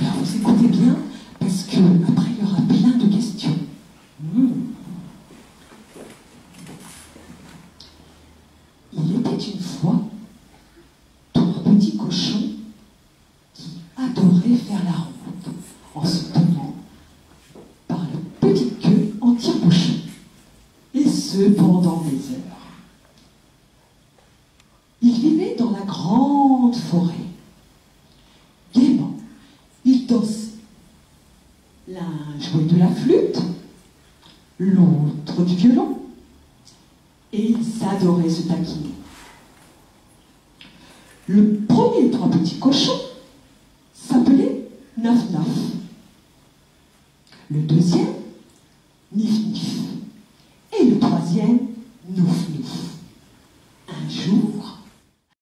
Alors vous écoutez bien, parce que après il y aura plein de questions. Il était une fois trois petits cochons qui adoraient faire la ronde en se tenant par la petite queue en tire-bouchon, et ce pendant des heures. Ils vivaient dans la grande forêt. Gaiement, ils dansaient. L'un jouait de la flûte, l'autre du violon, et ils adoraient se taquiner. Le premier des trois petits cochons s'appelait Naf Naf.